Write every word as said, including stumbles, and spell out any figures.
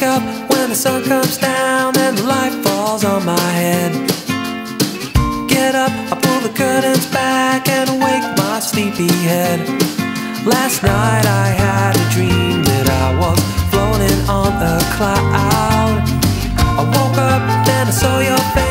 wake up when the sun comes down and the light falls on my head. Get up, I pull the curtains back and wake my sleepy head. Last night I had a dream that I was floating on a cloud. I woke up, then I saw your face.